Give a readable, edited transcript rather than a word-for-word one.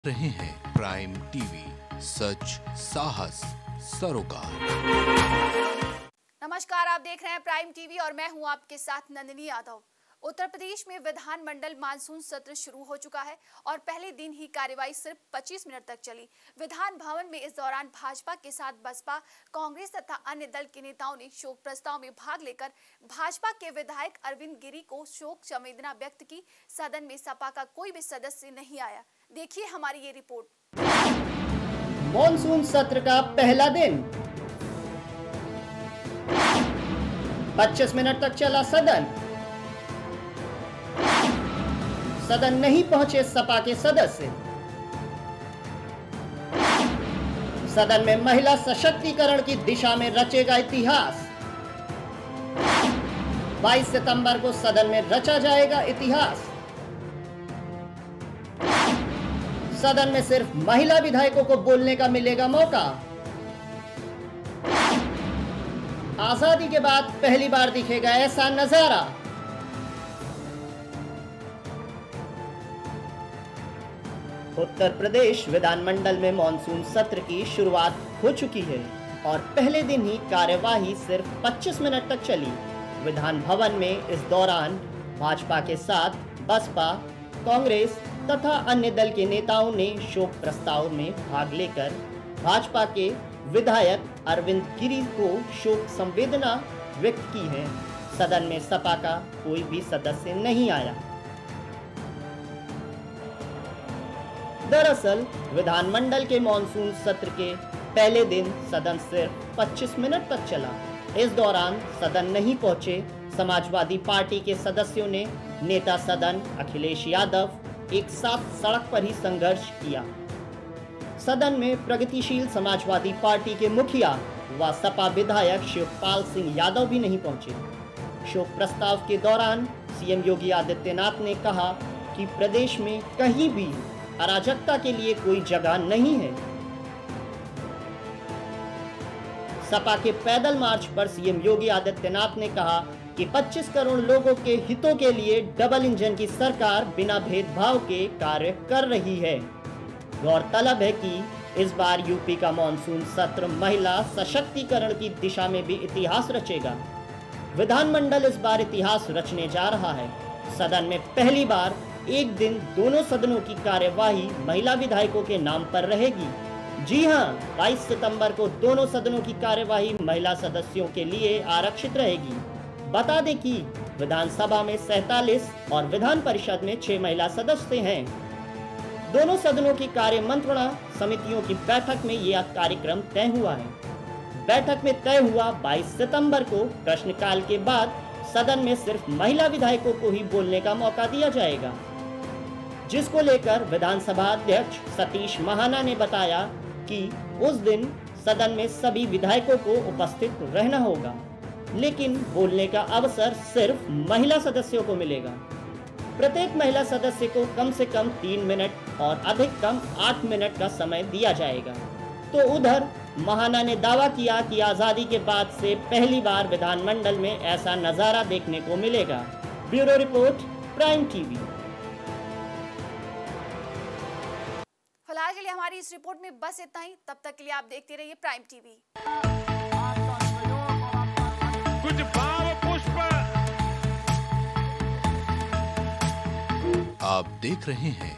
रहे हैं prime TV, सच साहस सरोकार। नमस्कार, आप देख रहे हैं प्राइम टीवी और मैं हूं आपके साथ नंदिनी यादव। उत्तर प्रदेश में विधानमंडल मानसून सत्र शुरू हो चुका है और पहले दिन ही कार्यवाही सिर्फ 25 मिनट तक चली। विधान भवन में इस दौरान भाजपा के साथ बसपा, कांग्रेस तथा अन्य दल के नेताओं ने शोक प्रस्ताव में भाग लेकर भाजपा के विधायक अरविंद गिरी को शोक संवेदना व्यक्त की। सदन में सपा का कोई भी सदस्य नहीं आया। देखिए हमारी ये रिपोर्ट। मॉनसून सत्र का पहला दिन 25 मिनट तक चला सदन नहीं पहुंचे सपा के सदस्य। सदन में महिला सशक्तिकरण की दिशा में रचेगा इतिहास। 22 सितंबर को सदन में रचा जाएगा इतिहास। सदन में सिर्फ महिला विधायकों को बोलने का मिलेगा मौका। आजादी के बाद पहली बार दिखेगा ऐसा नजारा। उत्तर प्रदेश विधानमंडल में मॉनसून सत्र की शुरुआत हो चुकी है और पहले दिन ही कार्यवाही सिर्फ 25 मिनट तक चली। विधान भवन में इस दौरान भाजपा के साथ बसपा, कांग्रेस तथा अन्य दल के नेताओं ने शोक प्रस्ताव में भाग लेकर भाजपा के विधायक अरविंद गिरी को शोक संवेदना व्यक्त की है। सदन में सपा का कोई भी सदस्य नहीं आया। दरअसल विधानमंडल के मॉनसून सत्र के पहले दिन सदन सिर्फ 25 मिनट तक चला। इस दौरान सदन नहीं पहुंचे समाजवादी पार्टी के सदस्यों ने नेता सदन अखिलेश यादव एक साथ सड़क पर ही संघर्ष किया। सदन में प्रगतिशील समाजवादी पार्टी के मुखिया व सपा विधायक शिवपाल सिंह यादव भी नहीं पहुंचे। शोक प्रस्ताव के दौरान सीएम योगी आदित्यनाथ ने कहा कि प्रदेश में कहीं भी अराजकता के लिए कोई जगह नहीं है। सपा के पैदल मार्च पर सीएम योगी आदित्यनाथ ने कहा कि 25 करोड़ लोगों के हितों के लिए डबल इंजन की सरकार बिना भेदभाव के कार्य कर रही है। गौरतलब है कि इस बार यूपी का मॉनसून सत्र महिला सशक्तिकरण की दिशा में भी इतिहास रचेगा। विधानमंडल इस बार इतिहास रचने जा रहा है। सदन में पहली बार एक दिन दोनों सदनों की कार्यवाही महिला विधायकों के नाम पर रहेगी। जी हां, 22 सितंबर को दोनों सदनों की कार्यवाही महिला सदस्यों के लिए आरक्षित रहेगी। बता दें कि विधानसभा में 47 और विधान परिषद में 6 महिला सदस्य हैं। दोनों सदनों की कार्य मंत्रणा समितियों की बैठक में यह कार्यक्रम तय हुआ है। बैठक में तय हुआ 22 सितंबर को प्रश्नकाल के बाद सदन में सिर्फ महिला विधायकों को ही बोलने का मौका दिया जाएगा, जिसको लेकर विधानसभा अध्यक्ष सतीश महाना ने बताया कि उस दिन सदन में सभी विधायकों को उपस्थित रहना होगा, लेकिन बोलने का अवसर सिर्फ महिला सदस्यों को मिलेगा। प्रत्येक महिला सदस्य को कम से कम 3 मिनट और अधिकतम 8 मिनट का समय दिया जाएगा। तो उधर महाना ने दावा किया कि आजादी के बाद से पहली बार विधानमंडल में ऐसा नजारा देखने को मिलेगा। Bureau report, prime TV. फिलहाल के लिए हमारी इस रिपोर्ट में बस इतना ही। तब तक के लिए आप देखते रहिए प्राइम टीवी। कुछ भाव पुष्प। आप देख रहे हैं